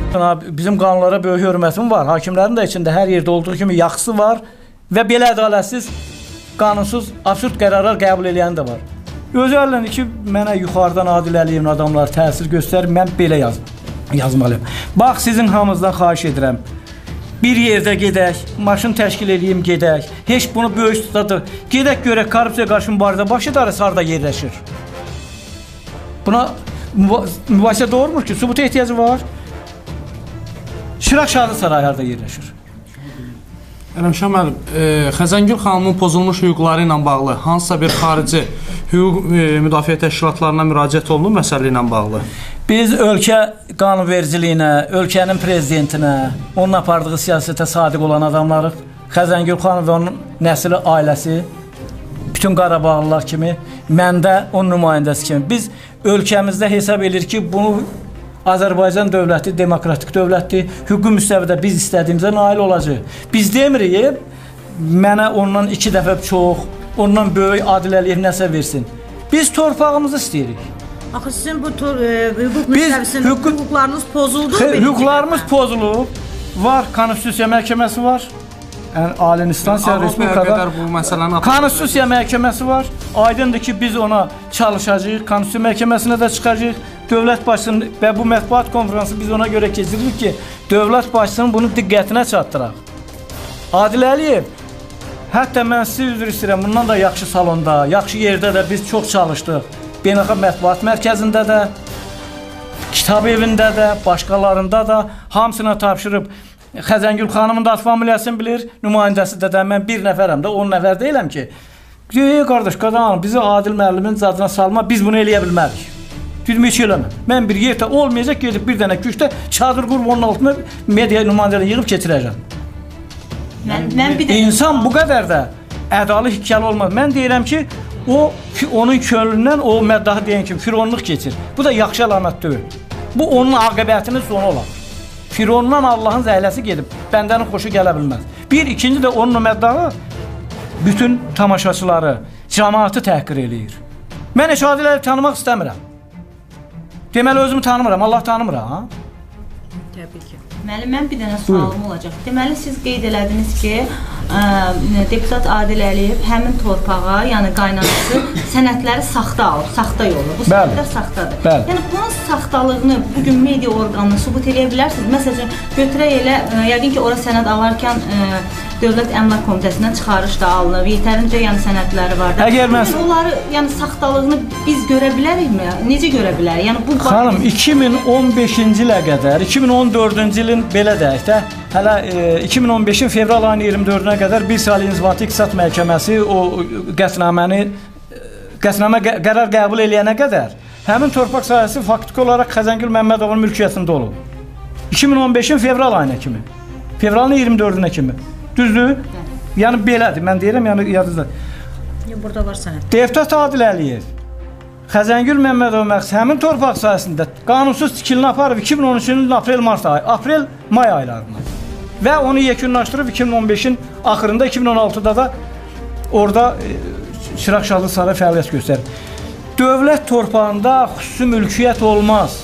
Bizim qanunlara böyük hörmətim var. Hakimlərin də içində hər yerdə olduğu kimi yaxşısı var və belə ədalətsiz, qanunsuz, absurd qərarlar qəbul edən də var. Özü əlləndi ki, mənə yuxarıdan Adil Əliyevin adamları təsir göstərir, mən belə yazmalıyım. Bax, sizin hamınızdan xahiş edirəm. Bir yerdə gedək, maşın təşkil edeyim, gedək. Heç bunu böyük tutadır. Gedək görək, korrupsiya qarşı mübarizə baş idarəsi harada yerləşir. Buna mübahisə doğurmur ki, sübuta ehtiyacı var. Şiraq Şahlı Sarayı harada yerləşir. Ələmşah müəllim, Xəzəngül xanımın pozulmuş hüquqları ilə bağlı hansısa bir xarici hüquq müdafiə təşkilatlarına müraciət olunur məsələ ilə bağlı? Biz ölkə qanunvericiliyinə, ölkənin prezidentinə, onun apardığı siyasətə sadiq olan adamlarıq. Xəzəngül xanım və onun nəsli, ailəsi, bütün Qarabağlılar kimi, mən də onun nümayəndəsi kimi. Biz ölkəmizdə hesab edir ki, bunu Azərbaycan dövləti demokratik dövlətdir. Hüquqi müstəvidə biz istədiyimizə nail olacaq. Biz demirik, mənə ondan 2 dəfə çox, ondan böyük Adil Əliyev nəsə versin. Biz torpağımızı istəyirik. Axı sizin bu hüquq müstəvisində hüquqlarınız pozuldu mu? Hüquqlarımız pozulub. Var, Konstitusiya məhkəməsi var. Yəni, ali instansiya Respublikada Konstitusiya məhkəməsi var. Aydındır ki, biz ona çalışacağıq. Konstitusiya məhkəməsinə də çıxacağıq. Dövlət başçısının və bu mətbuat konfransı biz ona görə keçiririk ki, dövlət başçısının bunu diqqətinə çatdıraq. Adil Əliyev, hətta mən sizi üzr istəyirəm, bundan da yaxşı salonda, yaxşı yerdə də biz çox çalışdıq. Beynəlxalq mətbuat mərkəzində də, kitab evində də, başqalarında da hamısına tapşırıb. Xəzəngül xanımın da familiyasını bilir, nümayəndəsi də mən bir nəfərəm də, 10 nəfər deyiləm ki, qardaş, qadan bizi Adil müəllimin zadına salma, biz bunu eləyə bilmərik. Dedim, heç eləmə. Mən bir yerdə olmayacaq, gedib bir dənə gücdə çadır qurub onun altına media nümayəndələrini yığıb keçirəcəm. İnsan bu qədər də ədalı hikayəli olmaz. Mən deyirəm ki, onun könlündən o məddahı deyən kimi fironluq keçir. Bu da yaxşı əlamət deyil. Bu onun aqibətinin sonu olar. Firondan Allahın zəhləsi gedib, bəndənin xoşu gələ bilməz. İkinci də onun məddahı bütün tamaşaçıları, cəmaatı təhqir eləyir. Mən heç Adil Əliyevi tanımaq istəmirəm. Deməli, özümü tanımıram, Allah tanımıram. Təbii ki. Müəllim, mən bir dənə sualım olacaq. Deməli, siz qeyd elədiniz ki, deputat Adil Əliyev həmin torpağa, yəni qaynanası sənədləri saxta alıb, saxta yolu. Bu sənədlər saxtadır. Yəni, bunun saxtalığını bugün media orqanını sübut eləyə bilərsiniz. Məsələn, götürək elə, yəqin ki, ora sənəd alarkən Dövlət Əmlak Komitəsindən çıxarış da alınıb, yetərincə yəni sənədləri var da. Onları, yəni saxtalığını biz görə bilərikmi? Necə görə bilərik? Yəni, xanım, 2015-ci ilə qədər, 2014-cü ilin belə deyək də, hələ 2015-in fevral ayının 24-nə qədər bir saylı İnzibati İqtisad Məhkəməsi o qətnamə qərar qəbul eləyənə qədər həmin torpaq sahəsi faktiki olaraq Xəzəngül Məmmədovun mülkiyyətində olub. 2015-in fevral ayına kimi, fevralın 24-nə kimi. Düzdür? Yəni belədir, mən deyirəm, yəni yadınızda. Burada var sənəd. Deputat Adil Əliyev, Xəzəngül Məmmədov məqsəd həmin torpaq sahəsində qanunsuz tikilini aparıb 2013-cü ilin aprel-may aylarında və onu yekunlaşdırıb 2015-in axırında, 2016-da da orada Şiraq Şahlı Sarayı fəaliyyət göstərir. Dövlət torpağında xüsusi mülkiyyət olmaz.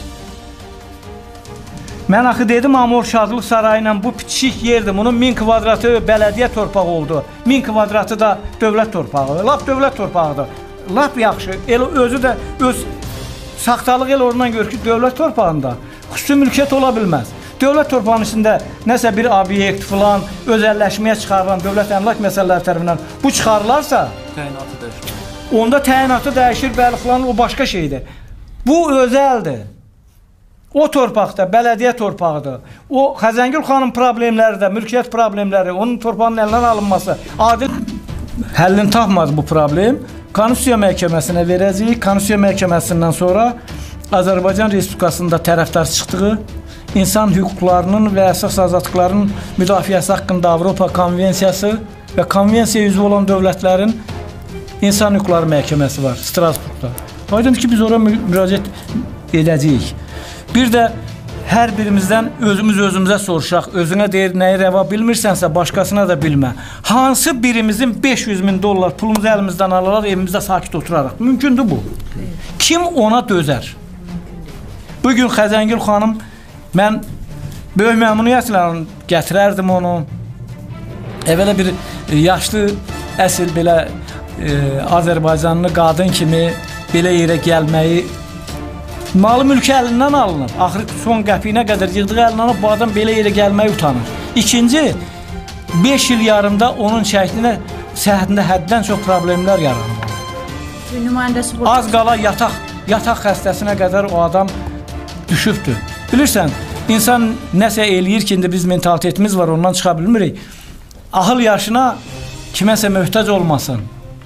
Mən axı dedim, Amur Şadlıq Sarayı ilə bu piçik yerdir. Bunun 1000 kvadratı bələdiyyə torpağı oldu. 1000 kvadratı da dövlət torpağı. Lap dövlət torpağıdır. Lap yaxşı. Elə özü də öz saxtalıq elə oradan görür ki, dövlət torpağında xüsusi mülkiyyət ola bilməz. Dövlət torpağının içində nəsə bir obyekt filan, özəlləşməyə çıxarılan dövlət əmlak məsələləri tərəfindən bu çıxarılarsa, təyinatı dəyişir. Onda təyinatı dəyişir, bəli filan, o başqa şeydir. Bu özəldir. O torpaqda, bələdiyyə torpağıdır. O Xəzəngül xanım problemləri də, mülkiyyət problemləri, onun torpağının əlindən alınması, adil həllini tapmadı bu problem. Konstitusiya məhkəməsinə verəcəyik. Konstitusiya məhkəməsindən sonra Azərbaycan Respublikasında tərəfdar çıxdığı insan hüquqlarının və əsas azadlıqlarının müdafiəsi haqqında Avropa Konvensiyası və konvensiyaya üzv olan dövlətlərin insan hüquqları məhkəməsi var Strasburqda. Aydındır ki, biz oraya müraciət edəcəyik. Bir də hər birimizdən özümüzə soruşaq, özünə deyir, nəyi rəva bilmirsənsə, başqasına da bilmə. Hansı birimizin 500.000 dollar pulumuzu əlimizdən alaraq, evimizdə sakit oturaraq? Mümkündür bu. Kim ona dözər? Bugün Xəzəngül xanım, mən Böyük məmnuniyyətlə gətirərdim onu. Əvvəla bir yaşlı, əsl belə Azərbaycanlı qadın kimi belə yerə gəlməyi, malı mülkü əlindən alınır. Axırı son qəpiyinə qədər yığdığı əlindən alınır, bu adam belə yerə gəlməyi utanır. İkinci, 5 il yarımda onun şəhidinə səhhətində həddən çox problemlər yaranır. Az qala yataq xəstəsinə qədər o adam düşübdür. Bilirsən, insan nəsə eləyir ki, indi biz mentalitetimiz var, ondan çıxa bilmirik. Ahıl yaşına kiməsə möhtac olmasın.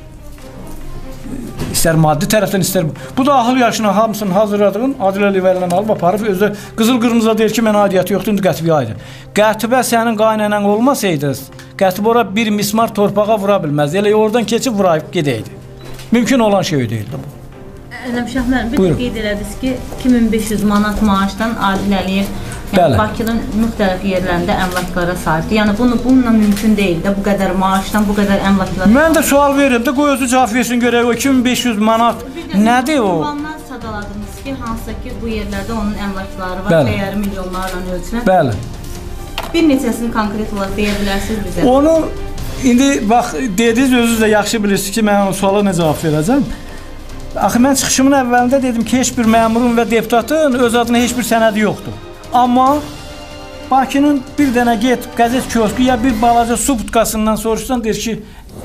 İstər maddi tərəfdən, istər... Bu da ahıl yaşına hamısını hazırladığın Adil Əliyev əlindən alıb aparıb, özü qızıl-qırmızı deyir ki, mənə aidiyyəti yoxdur, indi Qətibə aiddir. Qətibə sənin qaynənən olmasaydınız, Qətibə ora bir mismar torpağa vura bilməzdi. Elə oradan keçib vurayıb gedəydi. Mümkün olan şey deyildi bu. Şah müəllim, bir qeyd elədiniz ki, 2500 manat maaşdan Adil Əliyev Bakının müxtəlif yerlərində əmlaklara sahibdir. Yəni bununla mümkün deyil də, bu qədər maaşdan, bu qədər əmlaklara. Mən də sual verirəm də, qoy özü cavab versin görək, o 2500 manat nədir o? Ünvandan sadaladınız ki, hansısa ki, bu yerlərdə onun əmlakları var, dəyəri milyonlarla ölçülən. Bəli. Bir neçəsini konkret olaraq deyə bilərsiniz bizə? Onu, indi bax, dediniz, özünüz də yaxşı bilirsiniz ki, mən o suala nə cavab verəcəm. Axı, mən çıxışımın əvvəlində dedim ki, heç bir məmurun və deputatın öz adına heç bir sənədi yoxdur. Amma Bakının bir dənə get, qəzet kiosku ya bir balaca su butkasından soruşsan, deyir ki,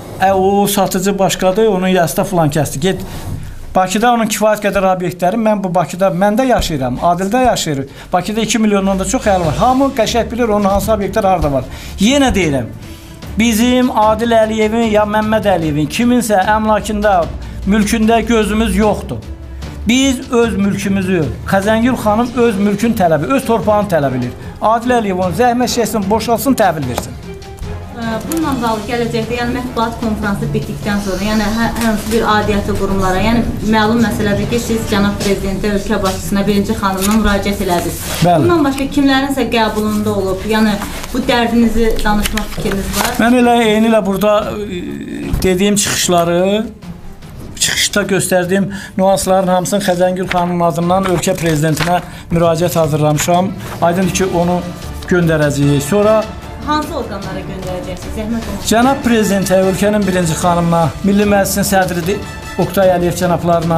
o satıcı başqadır, onun yasda filan kəsdi. Get, Bakıda onun kifayət qədər obyektləri, mən bu Bakıda, məndə yaşayıram, Adildə yaşayırım. Bakıda 2 milyondan da çox əl var. Hamı qəşək bilir, onun hansı obyektlər harada var. Yenə deyirəm, bizim Adil Əliyevin ya Məmməd Əliyevin kiminsə əmlakında, mülkündə gözümüz yoxdur. Biz öz mülkümüzü, Xəzəngül xanım öz mülkün tələbi, öz torpağını tələb edir. Adil Əliyev onu zəhmət çəksin, boşalsın, təhvil versin. Bununla bağlı gələcəkdə, yəni mətbuat konfransı bitdikdən sonra, yəni hansı bir aidiyyatı qurumlara, yəni məlum məsələdir ki, siz cənab prezidentə, ölkə başçısına, birinci xanımdan müraciət elədiniz. Bundan başqa kimlərinsə qəbulunda olub, yəni bu dərdinizi danışmaq fikriniz var? Mən elə eyni ilə burada dediyim çıxışları, çıxışda göstərdiyim nüansların hamısını Xəzəngül xanımın adından ölkə prezidentinə müraciət hazırlamışam. Aydındır ki, onu göndərəcəyik. Sonra hansı orqanlara göndərəcəksiniz? Zəhmət olsun. Cənab prezidentə, ölkənin birinci xanımına, Milli Məclisin sədri Oqtay Əliyev cənablarına,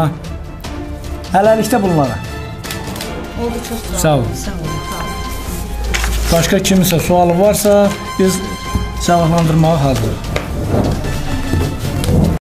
hələlikdə bunlara. Oldu, çox sağ olun. Başqa kiminsə sualı varsa, biz cavablandırmağa hazırıq.